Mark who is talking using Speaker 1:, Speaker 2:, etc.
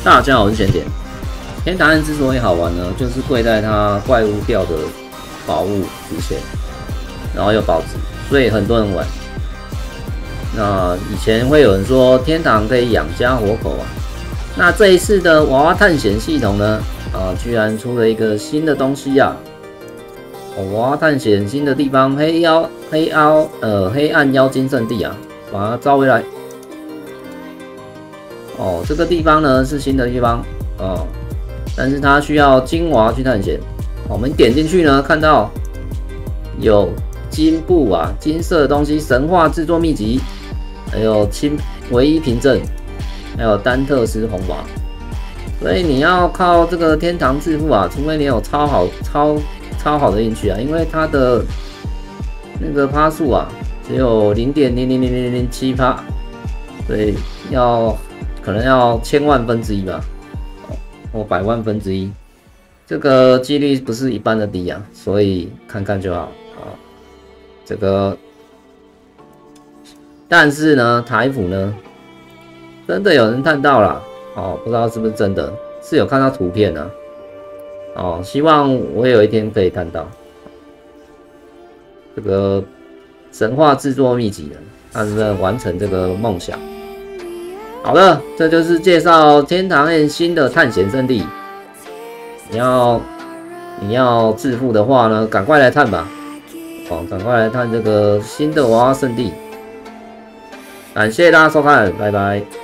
Speaker 1: 大家好，我是玄典。天堂岸之所以好玩呢，就是贵在它怪物掉的宝物出现，然后又保值，所以很多人玩。那以前会有人说天堂可以养家活口啊，那这一次的娃娃探险系统呢，居然出了一个新的东西啊！娃娃探险新的地方黑暗妖精圣地啊，把它召回来。这个地方呢是新的地方哦，但是它需要金娃去探险。我们点进去呢，看到有金布啊，金色的东西，神话制作秘籍，还有唯一凭证，还有丹特斯红娃。所以你要靠这个天堂致富啊，除非你有超好的运气啊，因为它的那个趴数啊只有0.00007%，所以可能要1000万分之一吧，或100万分之一，这个几率不是一般的低啊，所以看看就好啊。这个，但是呢，台服呢，真的有人探到了不知道是不是真的，是有看到图片啊，希望我有一天可以看到这个神话制作秘籍的，他是不是完成这个梦想？好了，这就是介绍天堂岸新的探险圣地。你要致富的话呢，赶快来探吧！赶快来探这个新的娃娃圣地。感谢大家收看，拜拜。